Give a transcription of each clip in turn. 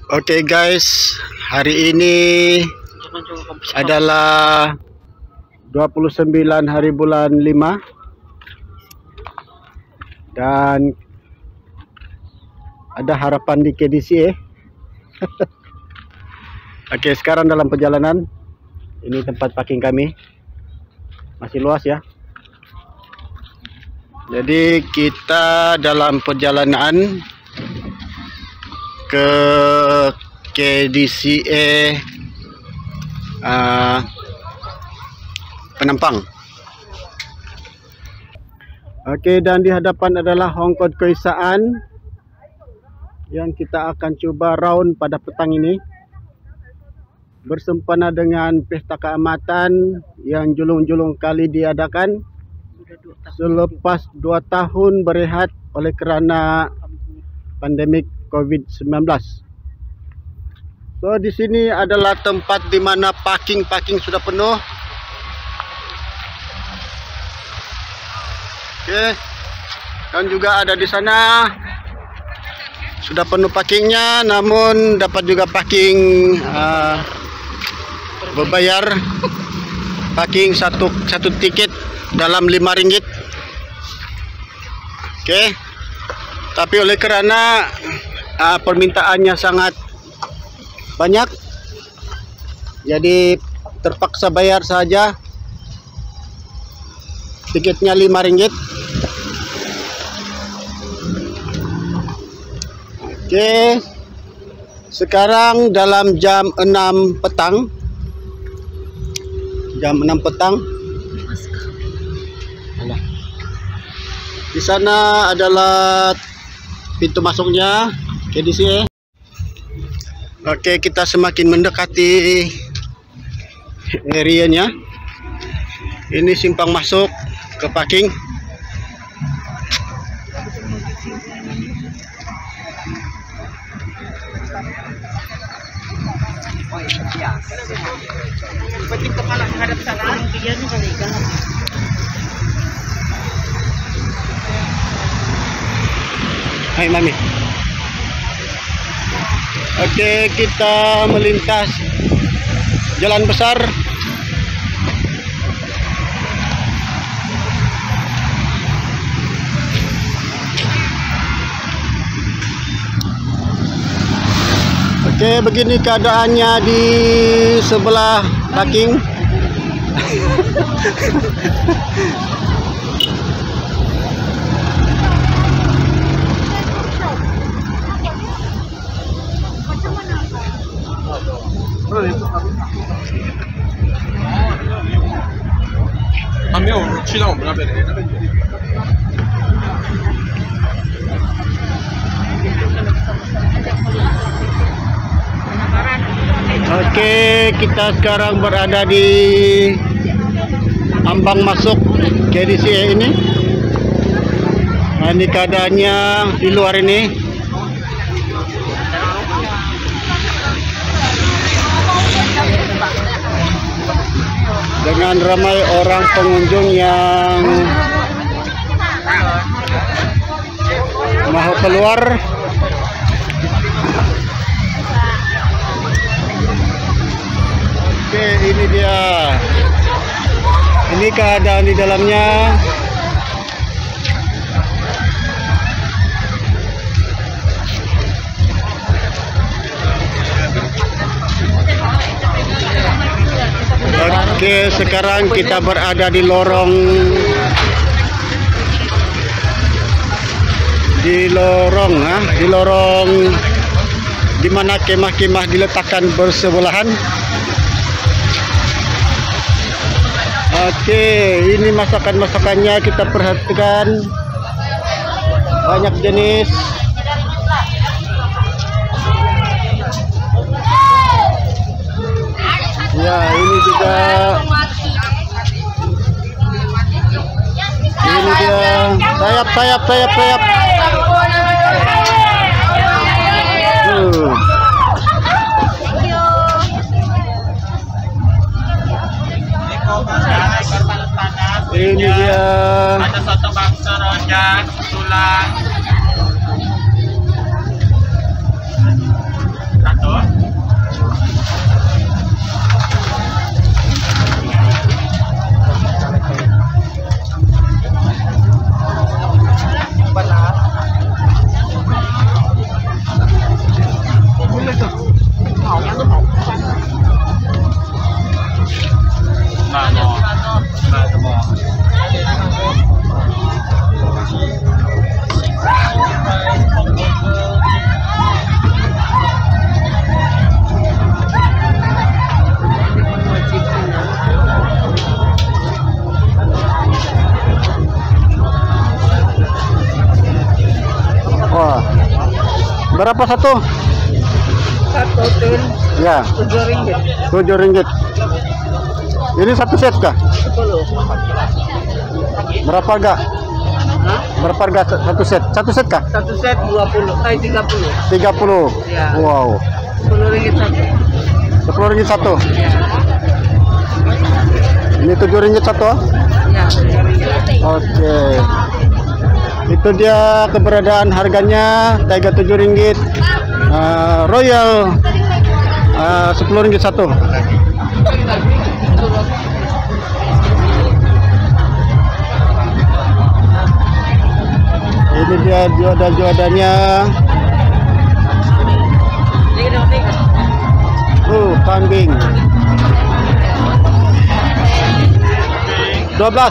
Oke guys, hari ini adalah 29 hari bulan 5 dan ada harapan di KDC. Oke, sekarang dalam perjalanan. Ini tempat parking kami, masih luas ya. Jadi kita dalam perjalanan ke KDCA Penampang. Oke, dan di hadapan adalah Hongkod Keisaan yang kita akan coba round pada petang ini, bersempena dengan pesta keamatan yang julung-julung kali diadakan selepas 2 tahun berehat oleh kerana pandemik COVID-19. So di sini adalah tempat di mana parking sudah penuh. Oke. Dan juga ada di sana sudah penuh parkingnya, namun dapat juga parking berbayar. Parking satu tiket dalam RM5. Oke. Tapi oleh kerana permintaannya sangat banyak, jadi terpaksa bayar saja. Tiketnya RM5. Oke. Sekarang dalam jam 6 petang. Di sana adalah pintu masuknya KDC. Oke, kita semakin mendekati areanya. Ini simpang masuk ke parking. Hai Mami. Oke, kita melintas jalan besar. Oke, begini keadaannya di sebelah parking. Oke, kita sekarang berada di ambang masuk KDCA ini. Nah, ini keadaannya di luar ini. Dengan ramai orang pengunjung yang mau keluar. Oke, ini dia. Ini keadaan di dalamnya. Oke, sekarang kita berada di lorong di mana kemah-kemah diletakkan bersebelahan. Oke, ini masakan-masakannya kita perhatikan, banyak jenis. Ya, ini juga. Ini dia sayap. Ini dia. Ada soto bakso, rojak, tulang. Berapa satu? Satu tun. Ya, RM7. RM7. Ini satu set kah? 10. Berapa harga? Hah? Berapa harga satu set? Satu set kah? Satu set 20. 30. 30. Ya. Wow. RM10 satu. RM10 satu. Ya. Ini RM7 satu. Ya. Oke. Itu dia keberadaan harganya. Tiger RM7. Royal RM10 satu. Ini dia juadah-juadahnya. Kambing 12.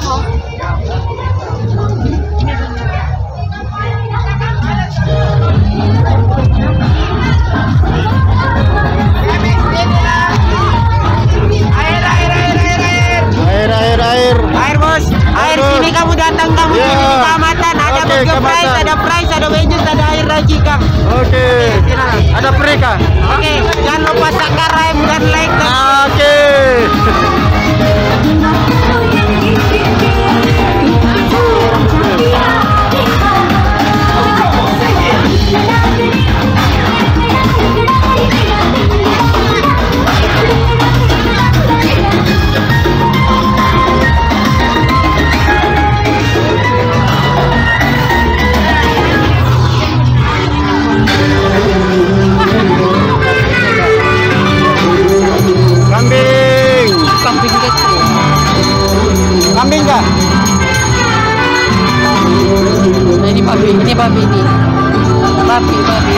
Air bos, air sini kamu datang kamu Ya. di kecamatan ada Oke, burger fries, kecamatan. ada fries, ada wedges, ada air raji kang. Oke. Ada free kah? Oke, jangan lupa subscribe dan like. Oke. Kambing. Kambing gitu. Kambing kah? Nah, ini babi nih. Babi.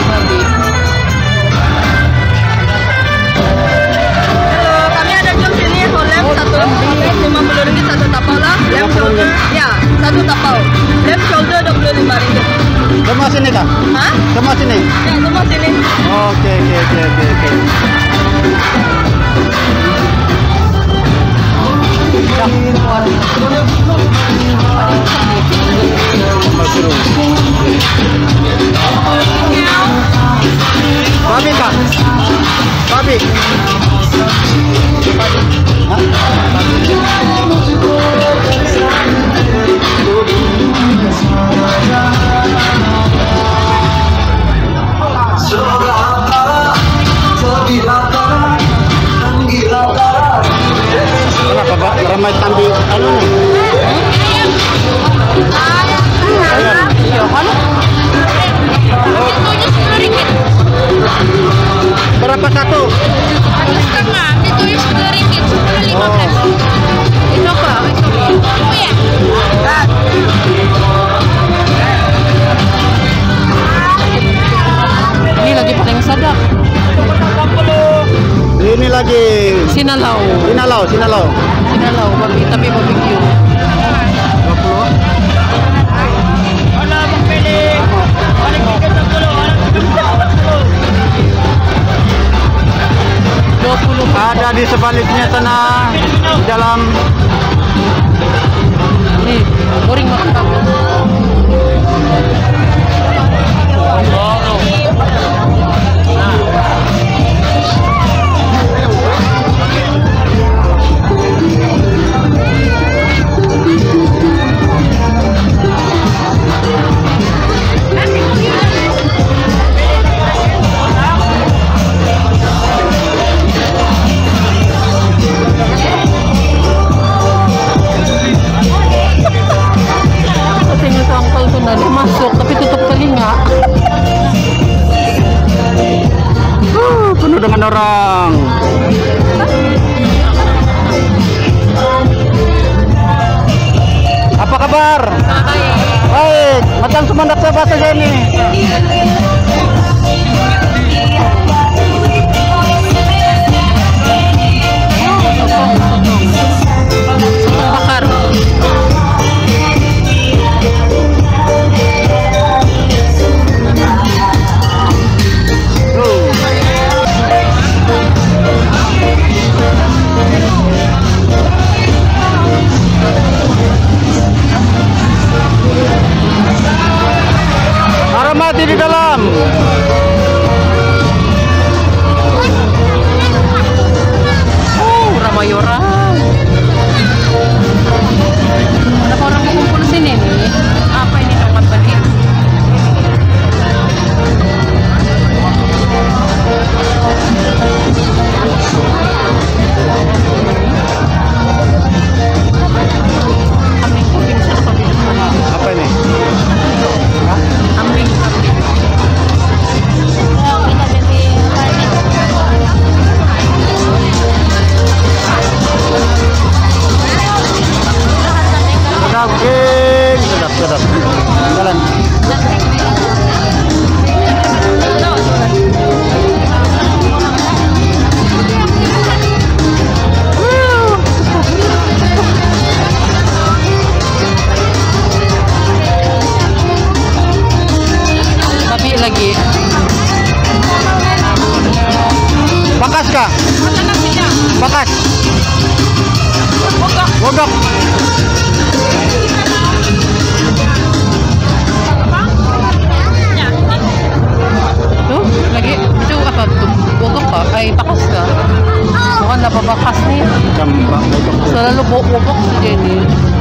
Kami ada jual sini lem satu RM50 satu tapau lah, lem shoulder ya satu tapau, lem shoulder RM25. Semua sini kah? Hah? Semua sini. Ya semua sini. Oke. Babi kah? Babi. Hah? Kenapa Pak? Ramai kambing anu nih? Ayam. Iya kan? Berapa satu? Setengah, ditulis RM10, Oh. Itu apa? Oh ya. Ini lagi paling sadap. Ini lagi Sinalau Sinalau. babi tapi barbecue. 20. Ada di sebaliknya sana di dalam. Nih, boring makan kamu. Katanya sa angkal ko na masuk tapi tutup telinga. Penuh dengan orang. Apa kabar? Baik, macam semendak saya bahasa saya ini. Bakar. Mati di dalam. Balika. Bakas. Wogok. Tuh, lagi itu apa tuh? Bogok pa? Ay, bakas ka. Mukhang napabakas niya. Gamba, wogok. Selalu bogok si Jenny.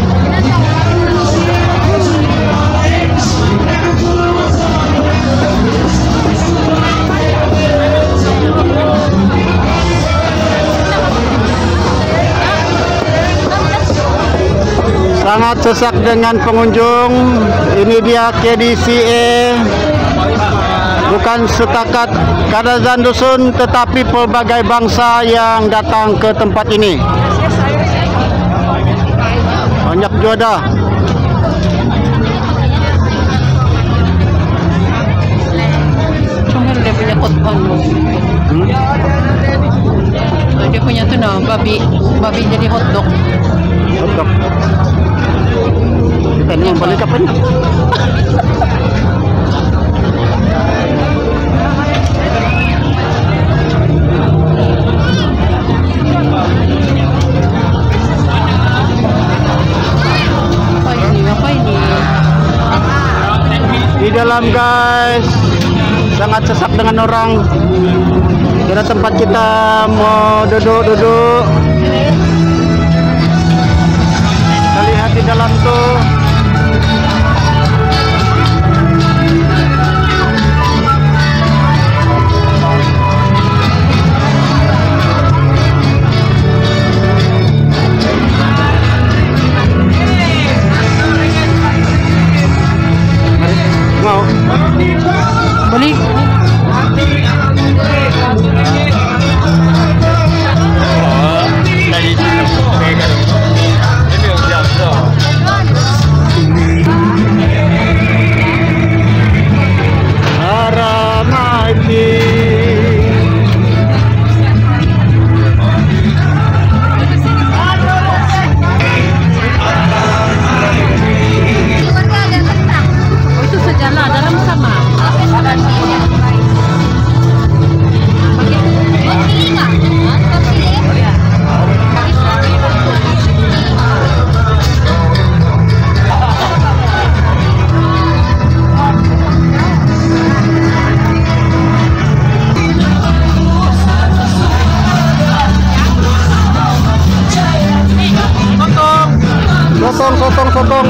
Sangat sesak dengan pengunjung. Ini dia KDCA. Bukan setakat Kadazan Dusun, tetapi pelbagai bangsa yang datang ke tempat ini. Banyak juada. Cuma dia punya koton. Dia punya tuh nah, babi jadi hotdog. Hotdog. Kita ini mau balik apa nih? Apa ini? Di dalam guys, sangat sesak dengan orang. Kira tempat kita mau duduk-duduk. Kita lihat di dalam tuh. Mau? Balik. Sotong.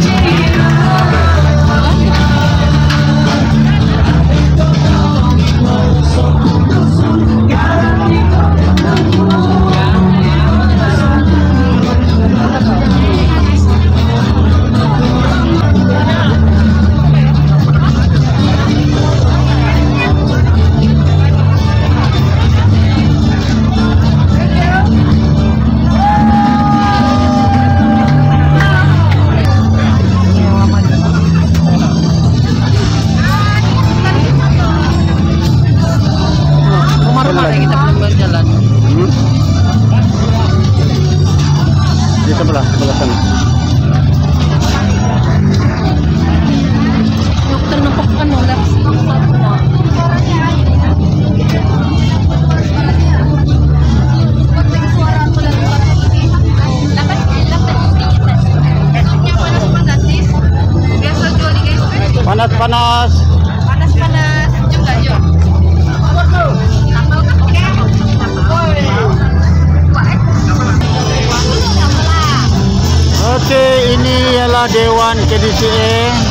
Di sebelah sana. Dokter nepok ano, laps. Panas-panas. Panas-panas juga, Jo. Oke, ini ialah Dewan KDCA.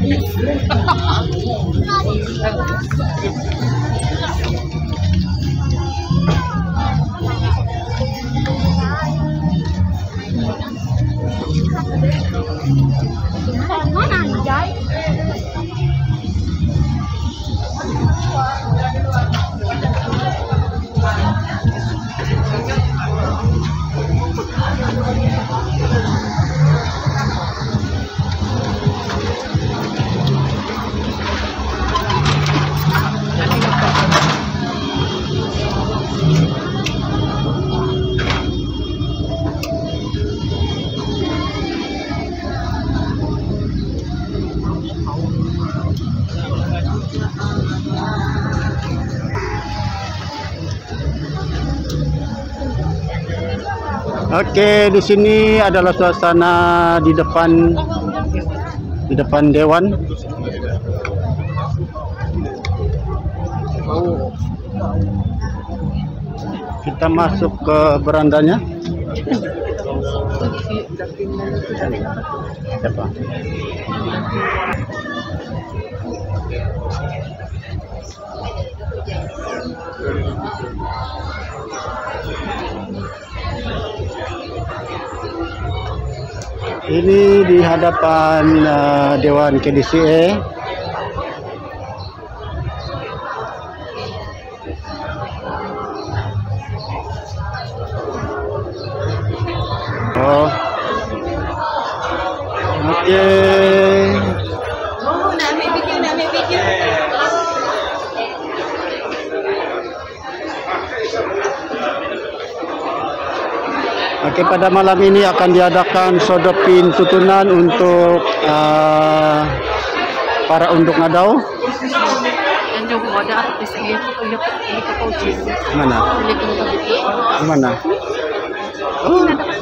Oke, di sini adalah suasana di depan dewan. Kita masuk ke berandanya. Siapa? Ini di hadapan Dewan KDCA. Oh, oke. Oke, pada malam ini akan diadakan sodopin tutunan untuk para unduk ngadau. Mana? Mana? Oh.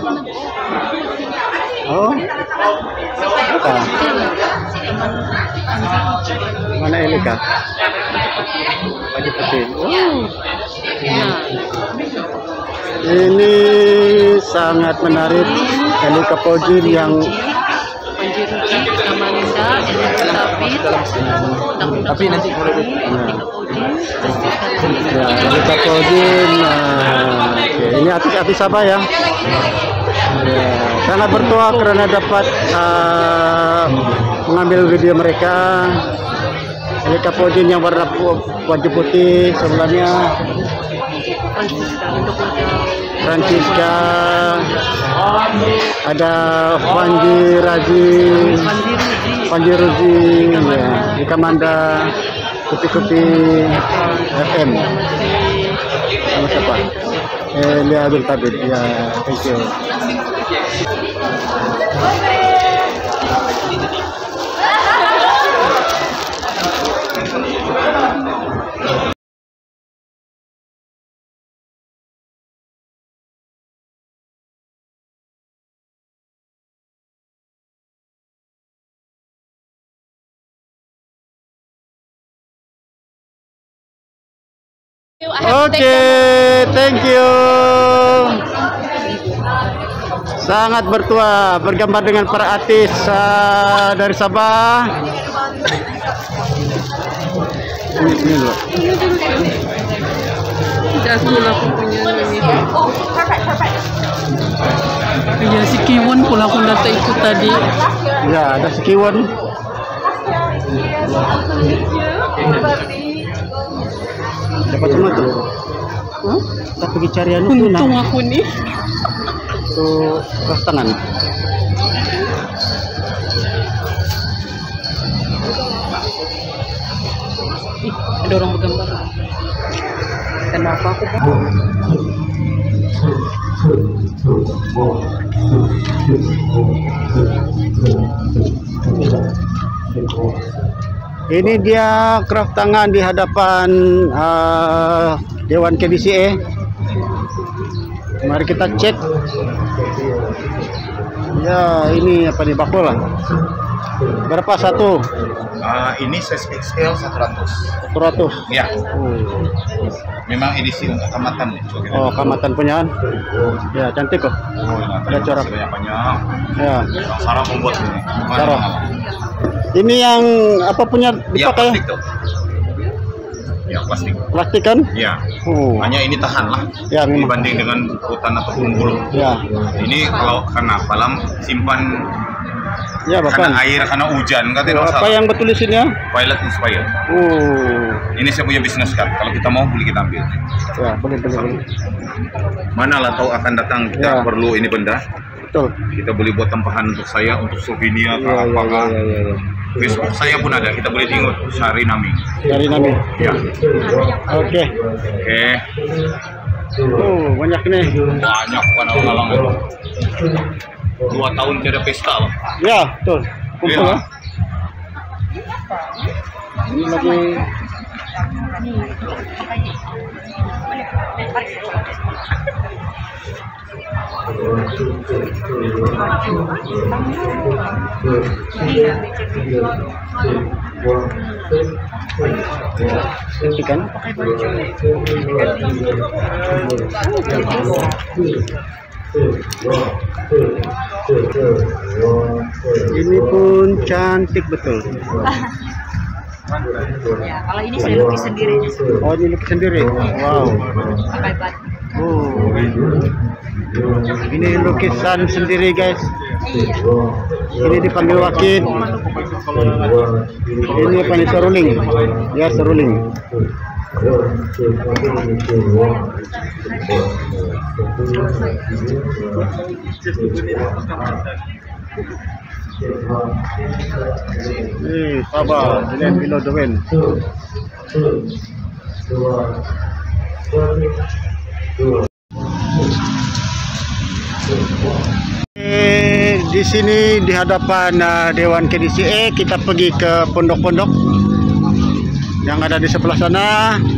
Oh. Apa? Mana Elika? Pagi putih. Oh. Ini sangat menarik. Elika Pojin yang tapi nanti Elika Pojin. Ini artis-artis apa ya? Sangat bertuah karena dapat mengambil video mereka. Elika Pojin yang warna baju putih sebelahnya. Francisca, ada Panji Ruzi, ya, di Kamanda, Kopi FM. Sama siapa? Lia Abdul Tabid, ya, thank you. Oke, thank you. Sangat bertuah bergambar dengan para artis dari Sabah. Ini dulu. Ya, si Kiwon pula aku nata ikut tadi. Ya, ada si Kiwon. Dapat semua tuh. Kita pergi cari anu tuh. Untung aku nih. Tuh keras tangan. Ada orang bergambar. Kenapa aku? Ini dia craft tangan di hadapan Dewan KDCA. Mari kita cek. Ya, ini apa nih, bakul lah. Berapa satu? Ini size XL 100. 100. Ya. Memang edisi untuk kamatan nih. Oh, kamatan punyaan. Ya, cantik kok. Ada corak banyak. Ya. Sarah membuat ini. Sarah. Ini yang apa punya Ya dipakai? plastik tuh. Ya plastik. Plastik kan? Ya. Oh. Hanya ini tahan lah. Ya memang. Dibanding dengan hutan ataupun bulu. Ya. Ini kalau karena malam simpan Ya karena Bapak. air, karena hujan, nggak ada Apa masalah. yang betul isinya? Pilot Inspire. Oh. Ini saya punya bisnis card. Kalau kita mau boleh kita ambil. Ya, boleh. Mana lah tahu akan datang kita Ya. perlu ini benda. Betul. Kita boleh buat tempahan untuk saya, untuk souvenir, Ya. Facebook saya pun ada. Kita boleh tengok Syari Nami. Dari Nami. Ya. Oke. Oke. Oh, banyak nih. Banyak alang-alang itu. 2 tahun tidak pesta, Bang. Ya, betul. Kumpul Iya. ya. Ini lagi kan? Ini pun cantik betul. Ya, kalau ini saya lukis sendiri. Oh, ini lukis sendiri. Wow. Pakai batu. Oh. Ini lukisan sendiri, guys. Ini dipanggil wakit. Ini apa nih, seruling? Ya, seruling. Sabar, lihat below the wind. Di sini di hadapan Dewan KDCA kita pergi ke pondok-pondok yang ada di sebelah sana.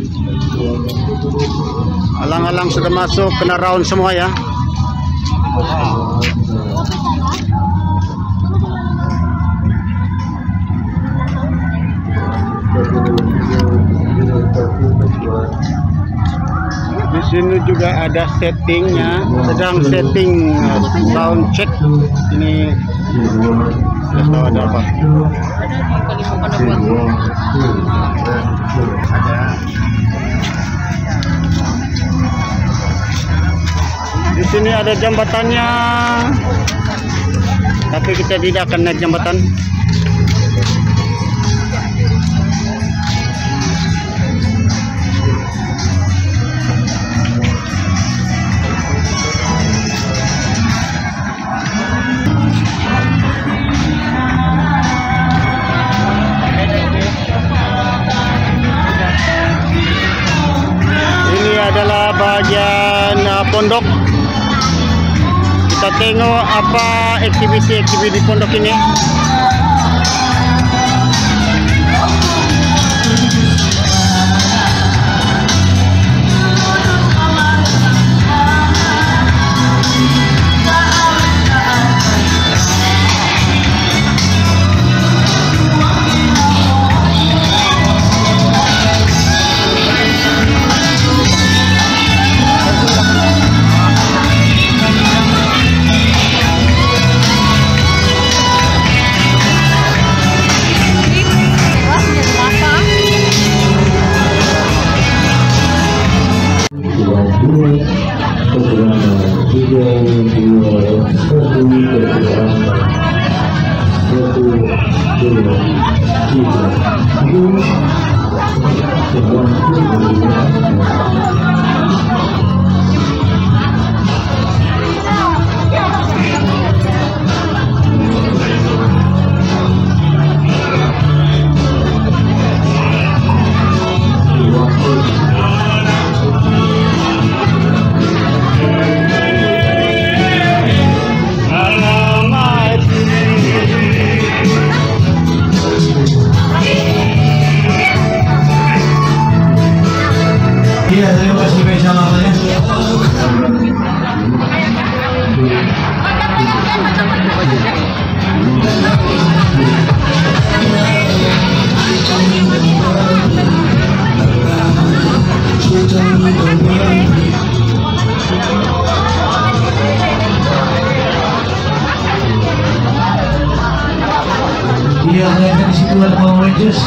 Alang-alang sudah masuk, kena round semua ya. Di sini juga ada settingnya, sedang setting sound check. Ini tidak tahu ada apa. Di sini ada jambatannya, tapi kita tidak akan naik jambatan. Ini adalah bagian pondok. Kita tengok apa aktiviti-aktiviti di pondok ini. Iya, terima kasih Pak. situ ada mau jus.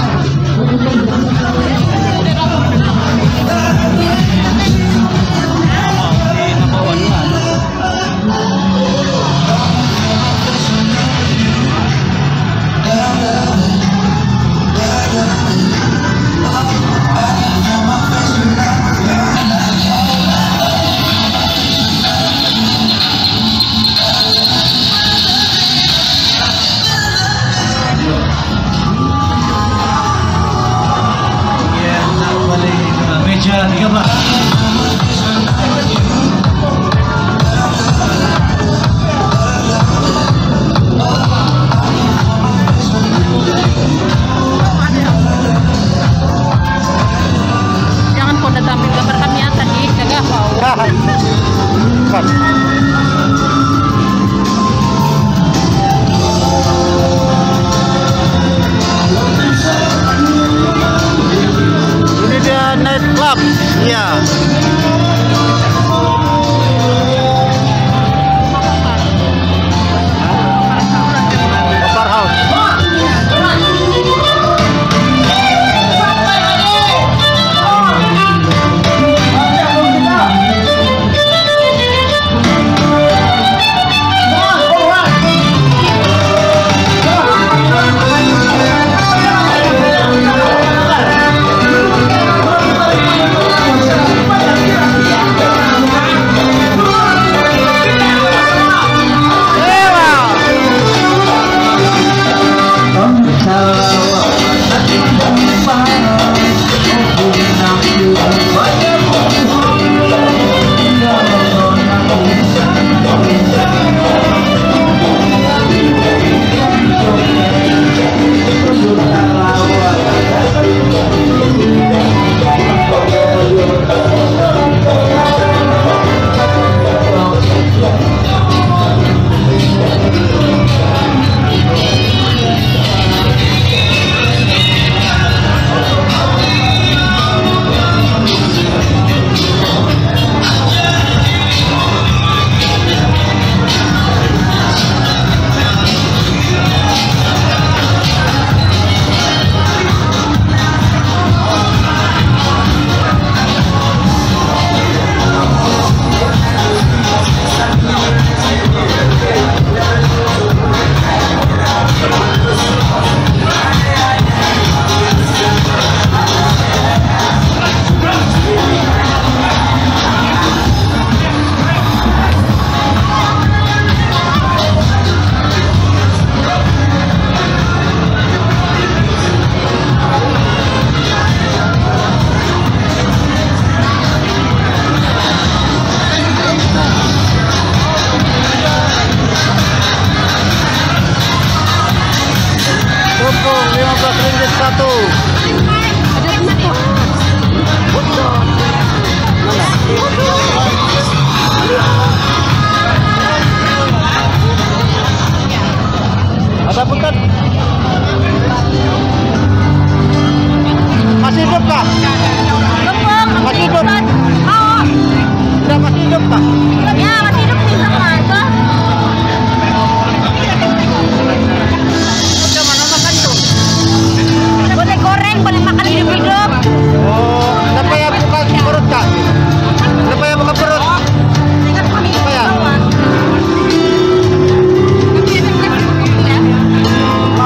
Meja 13. Jangan kau datang ambil gambar kami yang tadi, jaga kau. Kan. Ini dia night club, iya. Bar house. Ada bukan? Masih hidup kah? Masih hidup? Oh, Udah masih hidup kah? ya masih hidup di sana itu. Udah mana makan tuh? Boleh goreng, boleh makan hidup-hidup. Oh, siapa yang buka perut kah? Siapa yang buka perut? Siapa ya?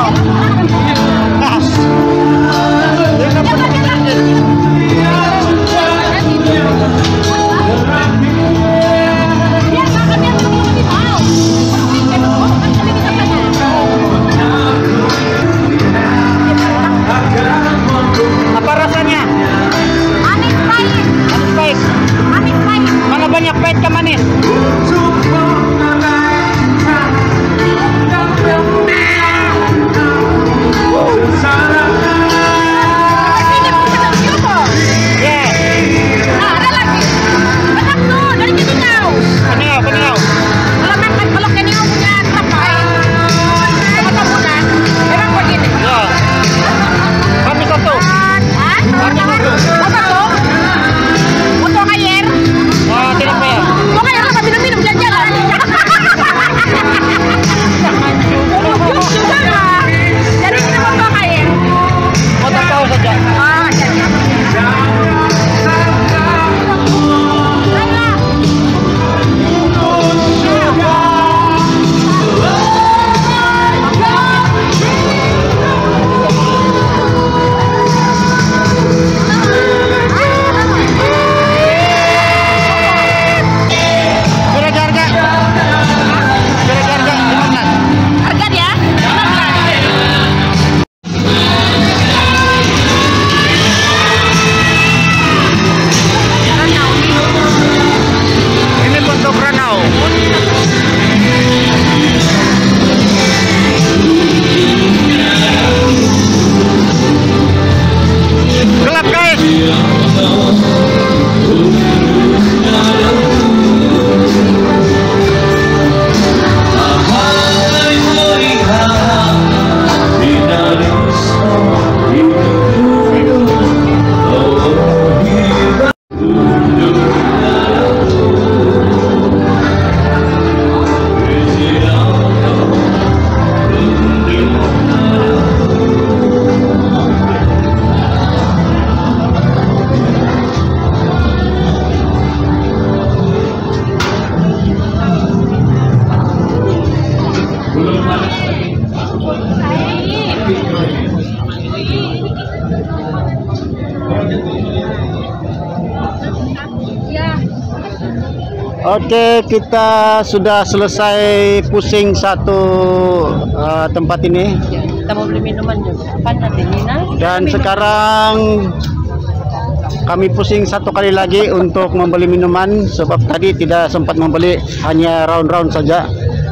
Oke, kita sudah selesai pusing satu tempat ini. Kita mau beli minuman juga. Apa nanti Nina? Dan sekarang kami pusing satu kali lagi untuk membeli minuman sebab tadi tidak sempat membeli, hanya round-round saja.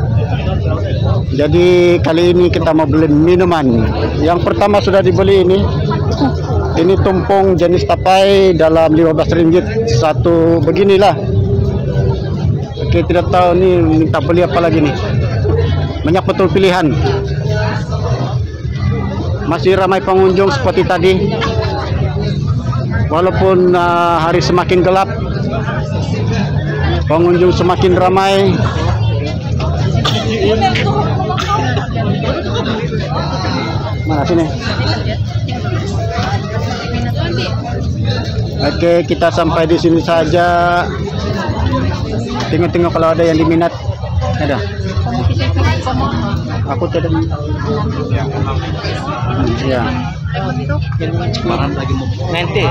Jadi kali ini kita mau beli minuman. Yang pertama sudah dibeli ini. Ini tumpeng jenis tapai dalam 15 ringgit satu beginilah. Oke, tidak tahu nih minta beli apa lagi nih. Banyak betul pilihan. Masih ramai pengunjung seperti tadi. Walaupun hari semakin gelap, pengunjung semakin ramai. Mana sini? Oke, kita sampai di sini saja. Tengok-tengok kalau ada yang diminat. Ada. Aku tidak. Ya. Nanti.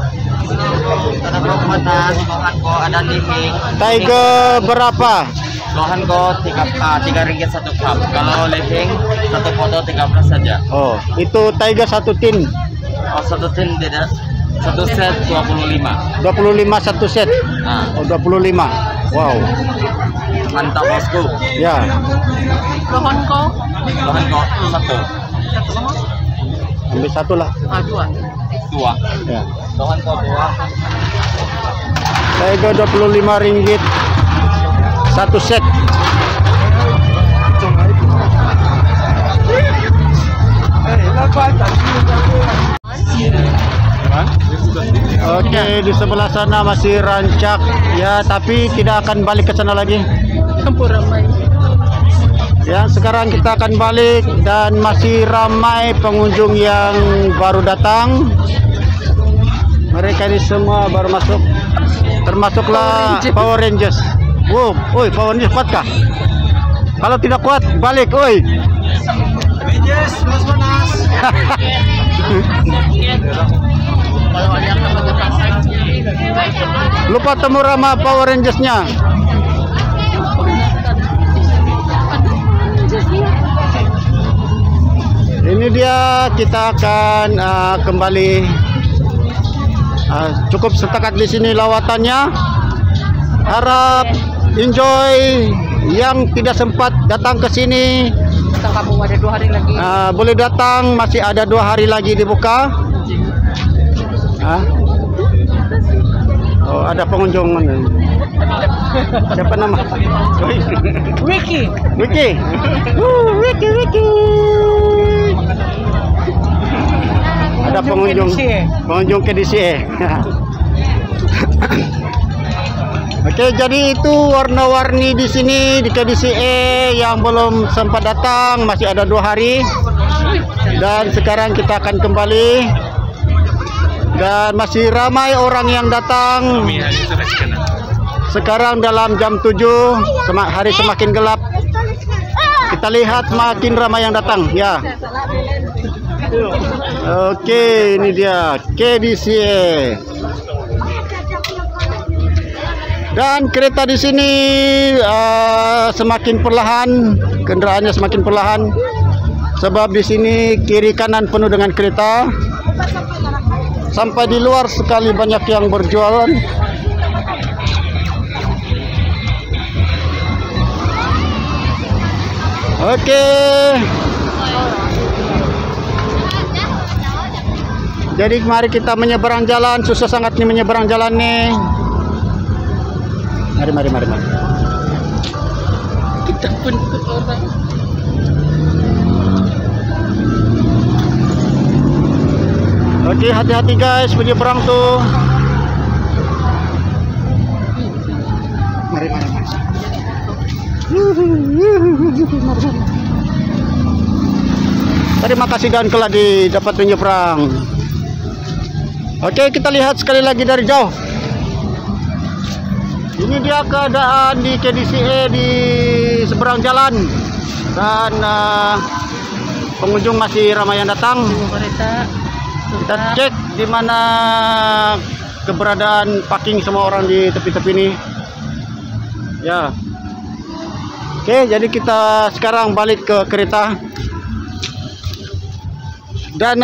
Ada living. Tiger berapa? Lohan ko 3 ringgit satu cup. Kalau living satu foto 13 saja. Oh, itu Tiger satu tin. Oh, satu tin tidak. Satu set 25. 25 satu set. Nah, Oh, 25. Wow. mantap bosku. Ya. Lohan ko? Lohan ko satu. Ambil satu lah. Dua. Dua. Ya. Lohan ko dua. Tiger 25 ringgit satu set. Oke, di sebelah sana masih rancak ya, tapi tidak akan balik ke sana lagi. Campur ramai. Ya, sekarang kita akan balik dan masih ramai pengunjung yang baru datang. Mereka ini semua baru masuk. Termasuklah Power Rangers. Wow, oi, Power Rangers kuat kah? Kalau tidak kuat, balik, oi. Rangers, mas panas. Lupa temu Rama Power Rangers-nya. Ini dia, kita akan kembali. Cukup setakat di sini lawatannya. Harap enjoy. Yang tidak sempat datang ke sini, Kamu ada 2 hari lagi. boleh datang, masih ada 2 hari lagi dibuka. Oh, ada pengunjung mana? Siapa nama? Ricky. Wiki. Wiki. Ada pengunjung KDCA. Oke, jadi itu warna-warni di sini di KDCA yang belum sempat datang, masih ada 2 hari. Dan sekarang kita akan kembali. Dan masih ramai orang yang datang. Sekarang dalam jam 7, hari semakin gelap. Kita lihat makin ramai yang datang, ya. Oke, ini dia KDCA. Dan kereta di sini semakin perlahan, kendaraannya semakin perlahan, sebab di sini kiri kanan penuh dengan kereta. Sampai di luar sekali banyak yang berjualan. Oke. Jadi mari kita menyeberang jalan, susah sangat nih menyeberang jalan nih. Mari. Kita pun ikut orang. Oke, hati-hati guys menyeberang tuh. Mari. Terima kasih dan kelak dapat menyeberang. Oke, kita lihat sekali lagi dari jauh. Ini dia keadaan di KDCA di seberang jalan. Dan pengunjung masih ramai yang datang. Kita cek di mana keberadaan parking semua orang di tepi-tepi ini. Ya. Oke, jadi kita sekarang balik ke kereta. Dan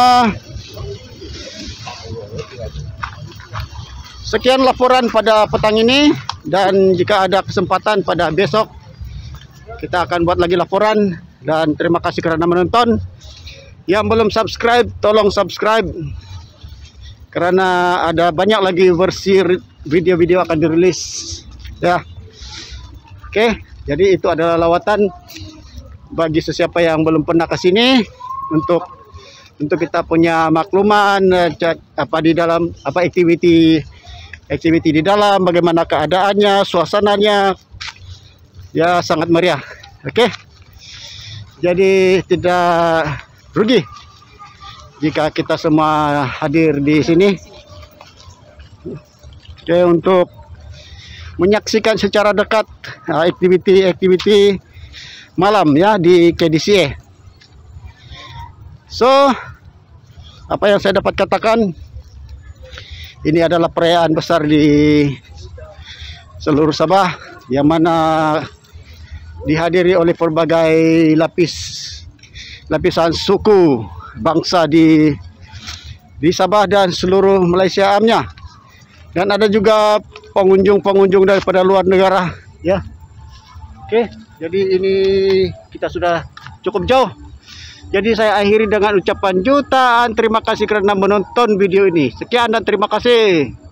sekian laporan pada petang ini, dan jika ada kesempatan pada besok kita akan buat lagi laporan. Dan terima kasih karena menonton. Yang belum subscribe, tolong subscribe, karena ada banyak lagi versi video-video akan dirilis ya. Oke, jadi itu adalah lawatan bagi sesiapa yang belum pernah ke sini, untuk kita punya makluman apa di dalam, apa aktiviti di dalam, bagaimana keadaannya, suasananya, ya sangat meriah. Oke, jadi tidak rugi jika kita semua hadir di sini. Oke, untuk menyaksikan secara dekat aktiviti malam ya di KDCA. So, apa yang saya dapat katakan, ini adalah perayaan besar di seluruh Sabah, yang mana dihadiri oleh berbagai lapisan suku bangsa di Sabah dan seluruh Malaysia amnya. Dan ada juga pengunjung daripada luar negara ya. Oke, jadi ini kita sudah cukup jauh. Jadi saya akhiri dengan ucapan jutaan terima kasih kerana menonton video ini. Sekian dan terima kasih.